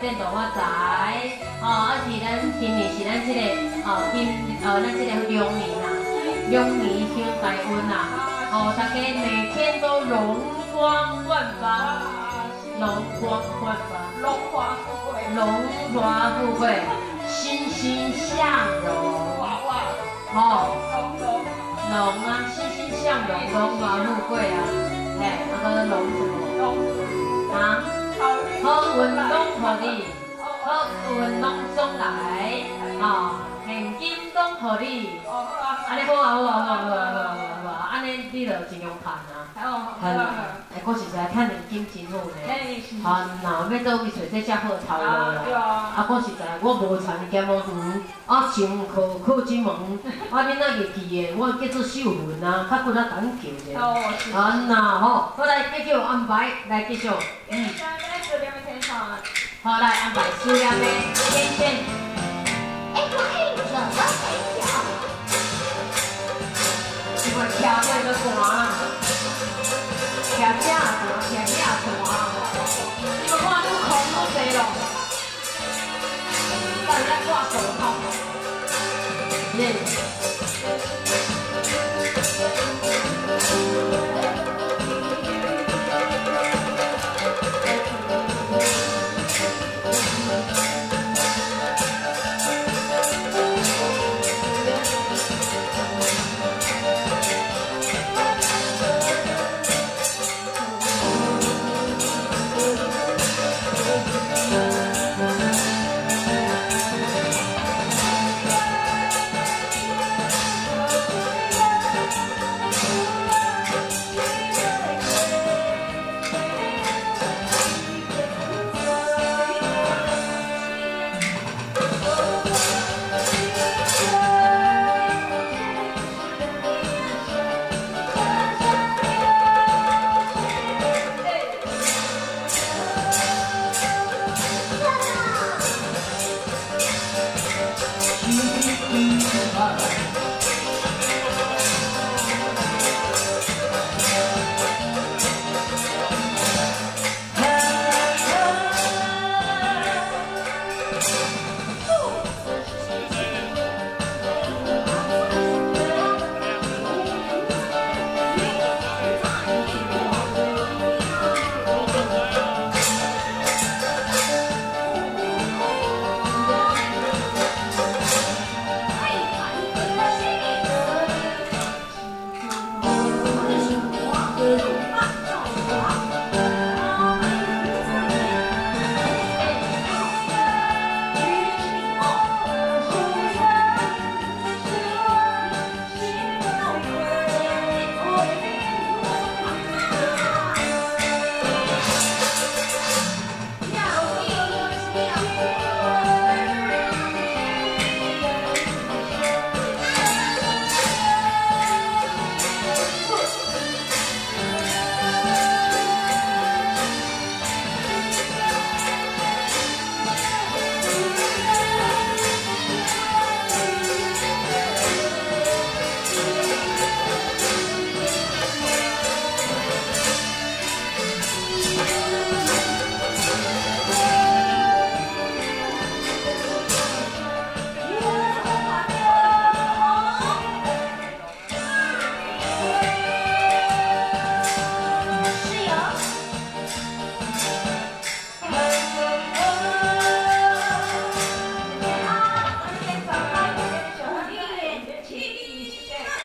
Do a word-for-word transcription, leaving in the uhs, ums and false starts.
变大发财，哦，啊是咱今年是咱这个哦今呃咱这个龙年啦，龙年行大运啦，哦大家每天都容光焕发，容光焕发， 荣华富贵， 荣华富贵，欣欣向荣， 哇哇， 哦， 荣荣龙啊，欣欣向荣，荣华富贵啊，哎，那个龙什么？ 荣啊？好运拢互你，好运拢总来，哦，现金拢互你，安尼好啊好啊好啊好啊好啊好啊，安尼你就尽量赚啊，赚啊，哎，我实在趁现金真好呢，赚呐，要倒去找这遮好头路啦，啊，我实在我无田兼无园，啊，上考考进门，啊，恁那日记的，我叫做秀云啊，较骨仔敢叫者，赚呐吼，好来继续安排，来继续，嗯。好，来安排数量的天线。